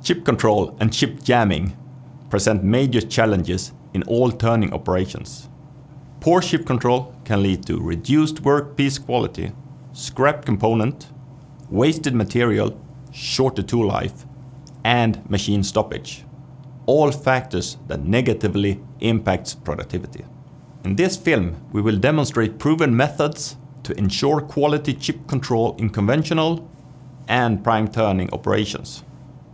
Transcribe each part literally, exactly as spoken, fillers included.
Chip control and chip jamming present major challenges in all turning operations. Poor chip control can lead to reduced workpiece quality, scrap component, wasted material, shorter tool life, and machine stoppage. All factors that negatively impacts productivity. In this film, we will demonstrate proven methods to ensure quality chip control in conventional and prime turning operations.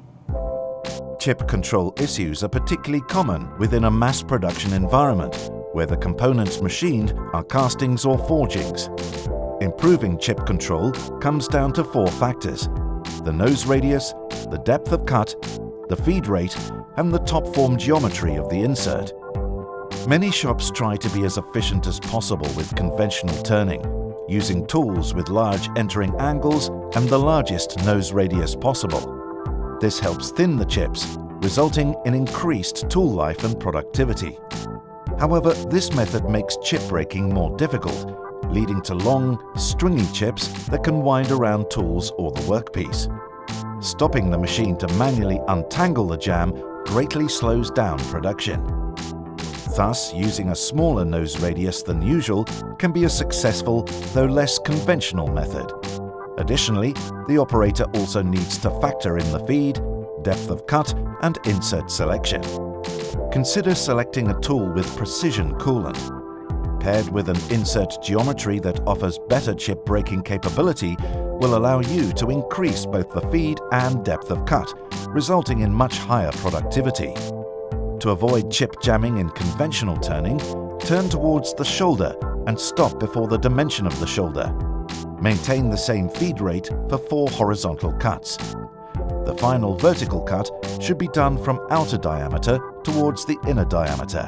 Chip control issues are particularly common within a mass production environment, where the components machined are castings or forgings. Improving chip control comes down to four factors: the nose radius, the depth of cut, the feed rate, and the top form geometry of the insert. Many shops try to be as efficient as possible with conventional turning, using tools with large entering angles and the largest nose radius possible. This helps thin the chips, resulting in increased tool life and productivity. However, this method makes chip breaking more difficult, leading to long, stringy chips that can wind around tools or the workpiece. Stopping the machine to manually untangle the jam greatly slows down production. Thus, using a smaller nose radius than usual can be a successful, though less conventional method. Additionally, the operator also needs to factor in the feed, depth of cut, and insert selection. Consider selecting a tool with precision coolant. Paired with an insert geometry that offers better chip breaking capability will allow you to increase both the feed and depth of cut, resulting in much higher productivity. To avoid chip jamming in conventional turning, turn towards the shoulder and stop before the dimension of the shoulder. Maintain the same feed rate for four horizontal cuts. The final vertical cut should be done from outer diameter towards the inner diameter.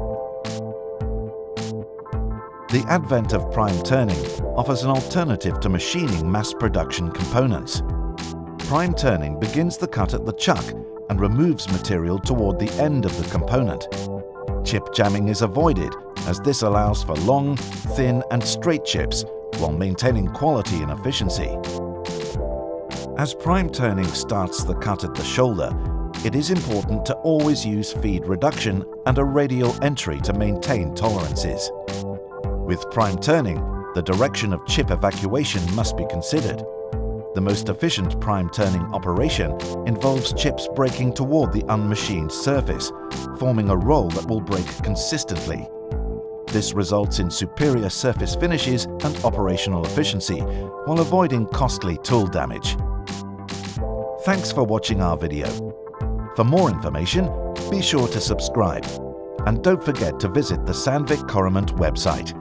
The advent of prime turning offers an alternative to machining mass production components. Prime turning begins the cut at the chuck and removes material toward the end of the component. Chip jamming is avoided, as this allows for long, thin and straight chips while maintaining quality and efficiency. As prime turning starts the cut at the shoulder, it is important to always use feed reduction and a radial entry to maintain tolerances. With prime turning, the direction of chip evacuation must be considered. The most efficient prime turning operation involves chips breaking toward the unmachined surface, forming a roll that will break consistently. This results in superior surface finishes and operational efficiency, while avoiding costly tool damage. Thanks for watching our video. For more information, be sure to subscribe. And don't forget to visit the Sandvik Coromant website.